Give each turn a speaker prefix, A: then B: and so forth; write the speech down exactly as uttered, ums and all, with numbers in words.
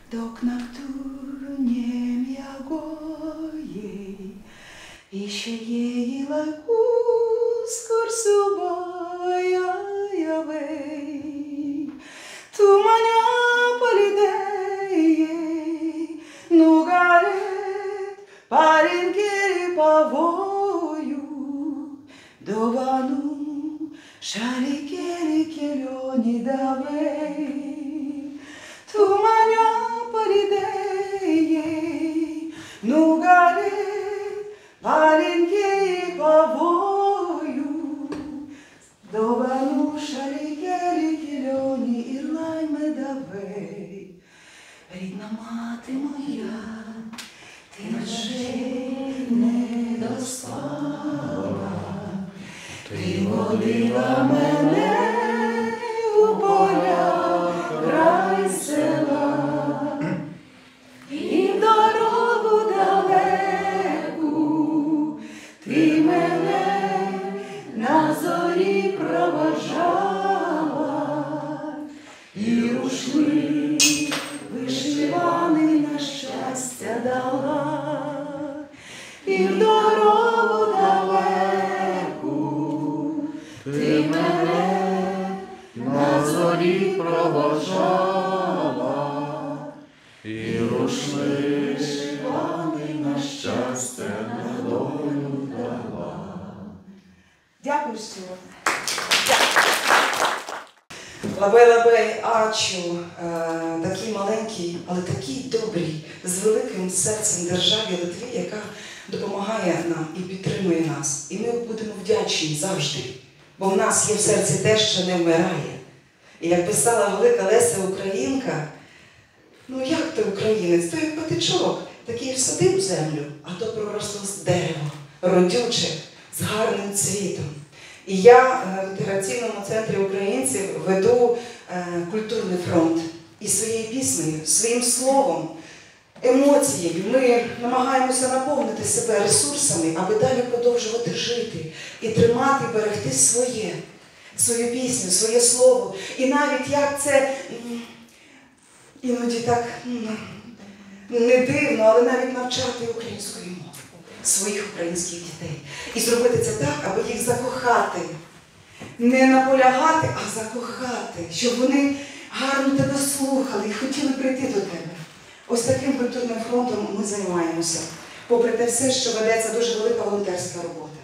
A: Doch Natur nie miało jej, i się jej lagus corsubaia wej. Tu mania palidei, nugaret parinkeri pavoju, dovanu šalikeri kelioni davei. Tu mania palidei, nugaret parinkeri pavoju, dovanu šalikeri kelioni ir laime davei. Рідна мати моя, ти ночей не доспала, ти водила мене у поля край села, і в дорогу далеку ти мене на зорі провожала, і рушник вишиваний на щастя дала, і в дорогу далеку ти мене на зорі провожала, і рушник вишиваний на щастя на долю дала. Дякую, Стюарт. Лабей-лабей, Ачу, такий маленький, але такий добрий, з великим серцем державі Литві, яка допомагає нам і підтримує нас. І ми будемо вдячні завжди, бо в нас є в серці те, що не вмирає. І як писала велика Леся Українка, ну як ти українець, то як патичок, такий всадив в землю, а то проросло дерево, родюче, з гарним цвітом. І я в інтеграційному центрі українців веду е, культурний фронт. І своєю піснею, своїм словом, емоцією ми намагаємося наповнити себе ресурсами, аби далі продовжувати жити і тримати, берегти своє, свою пісню, своє слово. І навіть як це іноді так не дивно, але навіть навчати української мови своїх українських дітей. І зробити це так, аби їх закохати. Не наполягати, а закохати. Щоб вони гарно тебе слухали і хотіли прийти до тебе. Ось таким культурним фронтом ми займаємося. Попри те все, що ведеться дуже велика волонтерська робота.